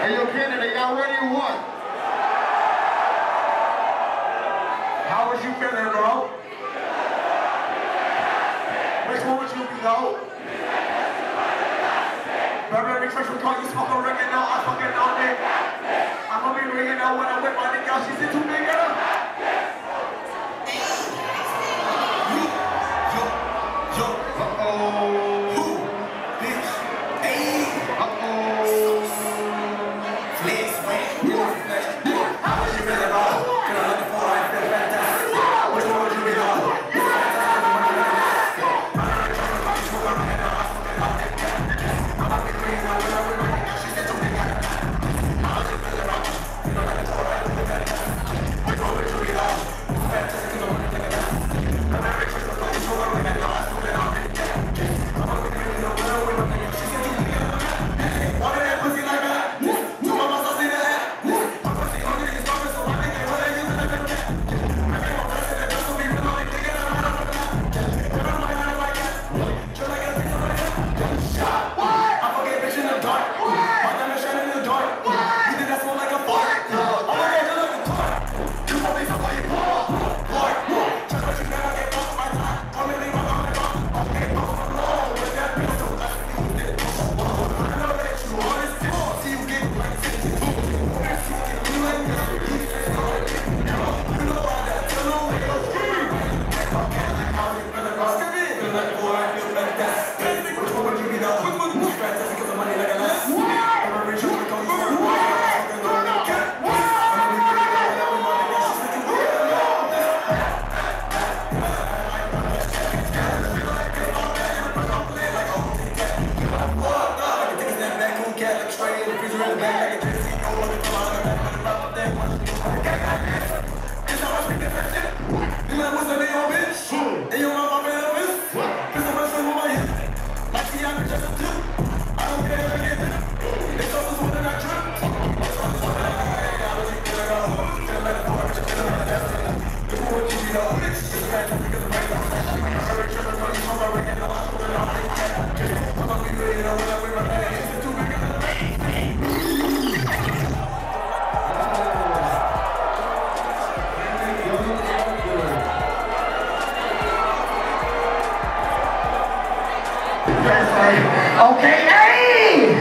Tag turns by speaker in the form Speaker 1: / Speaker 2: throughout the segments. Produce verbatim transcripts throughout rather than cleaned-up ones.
Speaker 1: Hey, yo, Canada, y'all ready or what? How was you feeling, bro? Which one would you be, though? Remember, make sure we call you smoke a ringing now. I fucking on it. I'm gonna be ringing out when I'm with my nigga. She's in too big, girl. Uh-oh. Who? Bitch. Hey. Uh-oh. Flex, man. How was you feeling, bro? Can I look for I feel fantastic. Which one would you be, though? Okay, hey!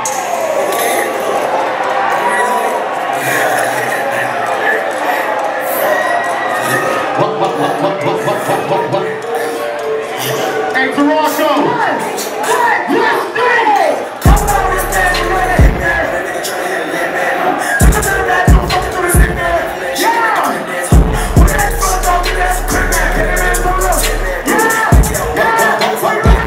Speaker 1: What, what, what, what, what, what, what, what, what? Hey, Toronto! What? What? Yes, three! Come on, this man, you ready to hit there? That nigga trying to hit a lit man. Look at that, don't fucking do this hit there. Yeah! Who that fuck don't do that? Quick man, get him in the room. Yeah! Yeah! Wait a minute!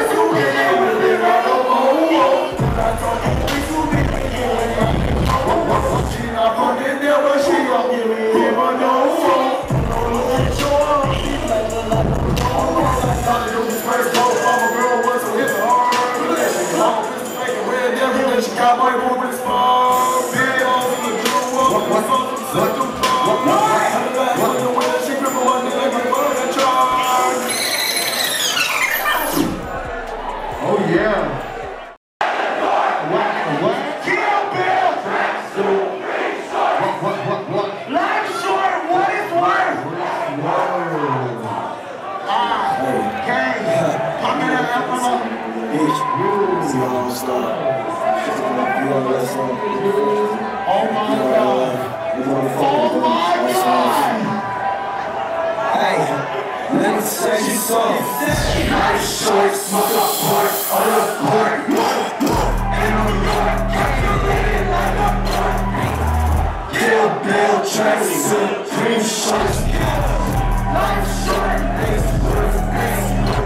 Speaker 1: What?
Speaker 2: song. Life short, smoke a part, all a part. In New York, calculated like a part. Kill Bill, tracks, supreme shorts. Life short, it's worth it.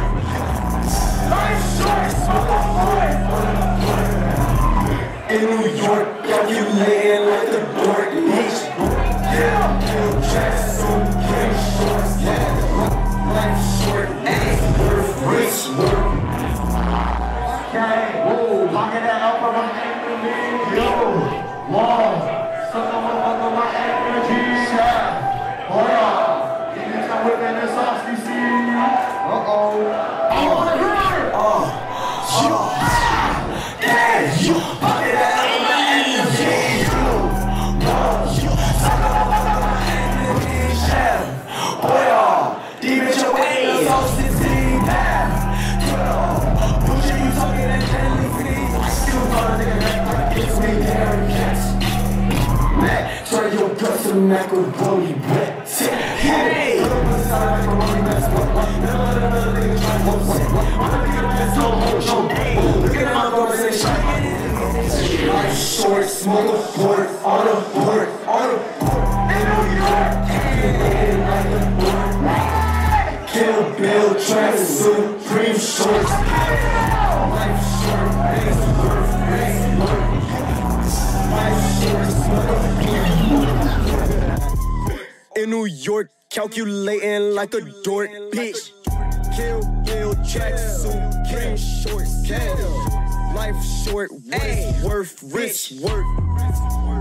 Speaker 2: Life short, smoke a part, all a part. In New York, calculated like a dork, bitch. Kill Bill, tracks, supreme shorts. Life short, it's worth rich work.
Speaker 1: Okay, whoa, pocket that up for my energy. Yo, whoa, something up for my energy. Yeah, hold on. Give me some whipping this off, C C. Uh-oh. I wanna hear it.
Speaker 2: Oh, you, yeah, you pocket that up for my energy. You, oh, you, something up for my energy. Yeah, boy, oh, deep in your ways, all sixteen path. Bullshit, you talking that gently, please. I still thought a nigga that gets me there, yes. Man, turn your guts to macaroni wet. Hey! Put up a side like a rolling mess. Never let another nigga try to what's it. I'm a nigga that's no hold, show. Look at my conversation. Life short, smoke a port, on a port, on a port. In New York, calculated like a port. Kill Bill, tracks, supreme shorts. Life short, it's worth it. Life short, smoke a port. In New York, calculating like a dork, bitch. Kill Bill, tracks, supreme shorts. Life short, worth, worth, rich work.